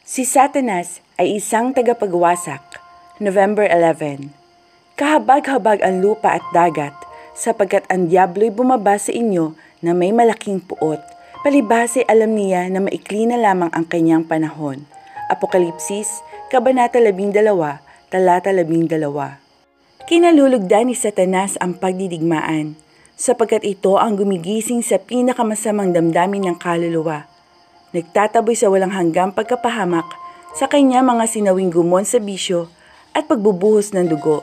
Si Satanas ay isang tagapagwasak. November 11. Kahabag-habag ang lupa at dagat, sapagkat ang diablo'y bumaba sa inyo na may malaking puot. Palibhasa alam niya na maikli na lamang ang kanyang panahon. Apokalipsis, Kabanata 12, Talata 12. Kinalulugdan ni Satanas ang pagdidigmaan, sapagkat ito ang gumigising sa pinakamasamang damdamin ng kaluluwa. Nagtataboy sa walang hanggang pagkapahamak sa kanya mga sinawing gumon sa bisyo at pagbubuhos ng dugo.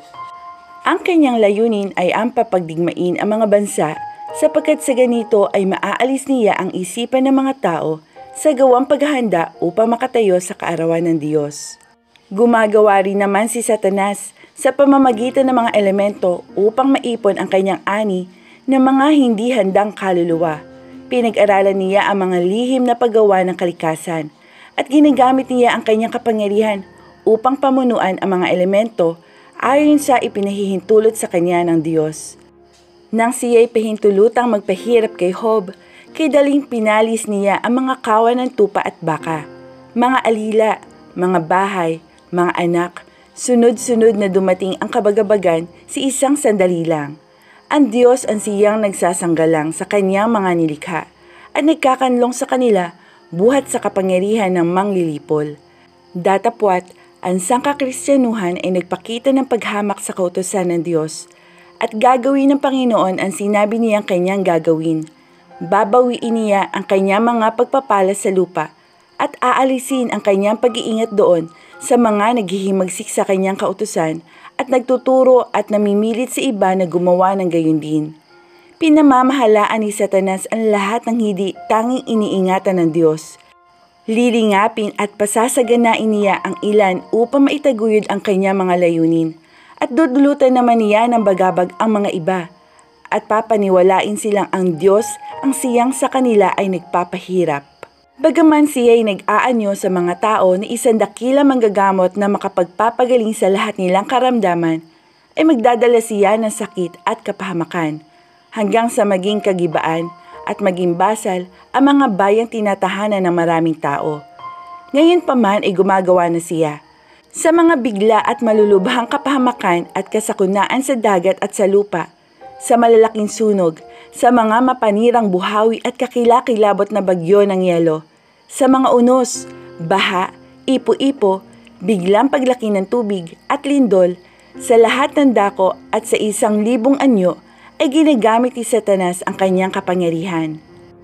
Ang kanyang layunin ay ang papagdigmain ang mga bansa, sapagkat sa ganito ay maaalis niya ang isipan ng mga tao sa gawang paghahanda upang makatayo sa kaarawan ng Diyos. Gumagawa rin naman si Satanas sa pamamagitan ng mga elemento upang maipon ang kanyang ani ng mga hindi handang kaluluwa. Pinag-aralan niya ang mga lihim na paggawa ng kalikasan at ginagamit niya ang kanyang kapangyarihan upang pamunuan ang mga elemento ayon sa ipinahihintulot sa kanya ng Diyos. Nang siya'y pahintulutang magpahirap kay Job, kay daling pinalis niya ang mga kawan ng tupa at baka, mga alila, mga bahay, mga anak, sunod-sunod na dumating ang kabagabagan si isang sandali lang. Ang Diyos ang siyang nagsasanggalang sa kanyang mga nilikha at nagkakanlong sa kanila buhat sa kapangyarihan ng manglilipol. Datapwat, ang sangkakristyanuhan ay nagpakita ng paghamak sa kautusan ng Diyos at gagawin ng Panginoon ang sinabi niyang kanyang gagawin. Babawiin niya ang kanyang mga pagpapala sa lupa at aalisin ang kanyang pag-iingat doon sa mga naghihimagsik sa kanyang kautusan at nagtuturo at namimilit sa iba na gumawa ng gayon din. Pinamamahalaan ni Satanas ang lahat ng hindi tanging iniingatan ng Diyos. Lilingapin at pasasaganain niya ang ilan upang maitaguyod ang kanyang mga layunin, at dudulutan naman niya ng bagabag ang mga iba, at papaniwalain silang ang Diyos ang siyang sa kanila ay nagpapahirap. Bagaman siya ay nag-aanyo sa mga tao na isang dakilang manggagamot na makapagpapagaling sa lahat nilang karamdaman, ay magdadala siya ng sakit at kapahamakan, hanggang sa maging kagibaan at maging basal ang mga bayang tinatahanan ng maraming tao. Ngayon pa man ay gumagawa na siya sa mga bigla at malulubhang kapahamakan at kasakunaan sa dagat at sa lupa, sa malalaking sunog, sa mga mapanirang buhawi at kakilakilabot na bagyo ng yelo, sa mga unos, baha, ipo-ipo, biglang paglaki ng tubig at lindol, sa lahat ng dako at sa 1,000 anyo ay ginagamit ni Satanas ang kanyang kapangyarihan.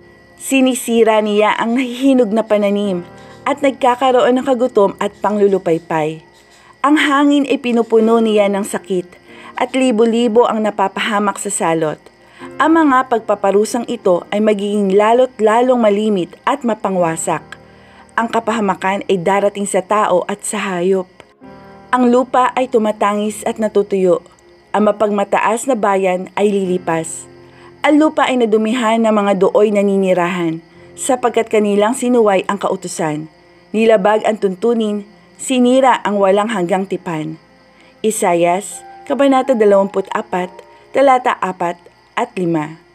Sinisira niya ang nahihinog na pananim at nagkakaroon ng kagutom at panglulupaypay. Ang hangin ay pinupuno niya ng sakit at libo-libo ang napapahamak sa salot. Ang mga pagpaparusang ito ay magiging lalo't lalong malimit at mapangwasak. Ang kapahamakan ay darating sa tao at sa hayop. Ang lupa ay tumatangis at natutuyo. Ang mapagmataas na bayan ay lilipas. Ang lupa ay nadumihan ng mga dooy naninirahan, sapagkat kanilang sinuway ang kautusan. Nilabag ang tuntunin, sinira ang walang hanggang tipan. Isayas, Kabanata 24, Talata 4 at 5.